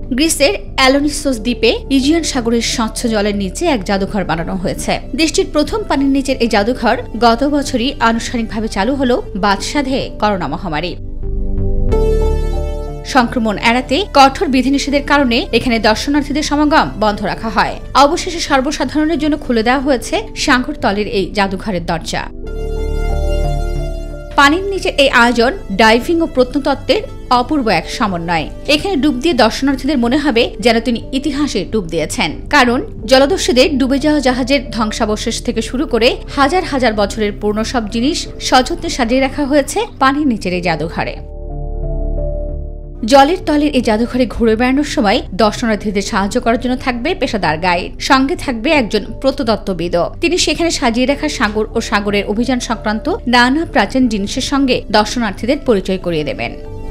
গ্রিসের অ্যালোনিসোস দ্বীপে ইজিয়ান সাগরের স্বচ্ছ জলের নিচে এক জাদুঘর বানানো হয়েছে। দেশটির প্রথম পানির নিচের এই জাদুঘর গত বছরই আনুষ্ঠানিকভাবে চালু হল বাদশাধে করোনা মহামারী। সংক্রমণ এড়াতে কঠোর বিধিনিষেধের কারণে এখানে দর্শনার্থীদের সমাগম বন্ধ রাখা হয়। অবশেষে সর্বসাধারণের জন্য খুলে দেওয়া হয়েছে সাগরতলের এই জাদুঘরের দরজা। পানির নিচের এই আয়োজন ডাইভিং ও প্রত্নতত্ত্বের অপূর্ব এক সমন্বয়। এখানে ডুব দিয়ে দর্শনার্থীদের মনে হবে যেন তিনি ইতিহাসে ডুব দিয়েছেন, কারণ জলদস্যুদের ডুবে যাওয়া জাহাজের ধ্বংসাবশেষ থেকে শুরু করে হাজার হাজার বছরের পুরনো সব জিনিস সযত্নে সাজিয়ে রাখা হয়েছে পানির নিচের এই জাদুঘরে। জলের তলের এই জাদুঘরে ঘুরে বেড়ানোর সময় দর্শনার্থীদের সাহায্য করার জন্য থাকবে পেশাদার গাইড, সঙ্গে থাকবে একজন প্রত্নতত্ত্ববিদও। তিনি সেখানে সাজিয়ে রাখা সাগর ও সাগরের অভিযান সংক্রান্ত নানা প্রাচীন জিনিসের সঙ্গে দর্শনার্থীদের পরিচয় করিয়ে দেবেন।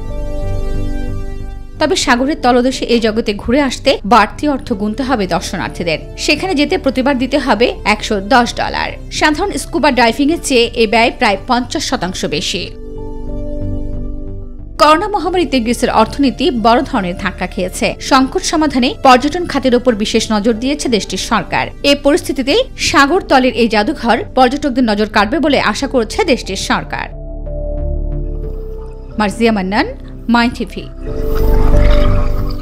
তবে সাগরের তলদেশে এই জগতে ঘুরে আসতে বাড়তি অর্থ গুনতে হবে দর্শনার্থীদের। সেখানে যেতে প্রতিবার দিতে হবে $110। সাধারণ স্কুবা ডাইভিং এর চেয়ে এ ব্যয় প্রায় 50% বেশি। করোনা মহামারীতে গ্রিসের অর্থনীতি বড় ধরনের ধাক্কা খেয়েছে। সংকট সমাধানে পর্যটন খাতের উপর বিশেষ নজর দিয়েছে দেশটির সরকার। এই পরিস্থিতিতে সাগর তলের এই জাদুঘর পর্যটকদের নজর কাড়বে বলে আশা করছে দেশটির সরকার। Marzia Mannan, my TV.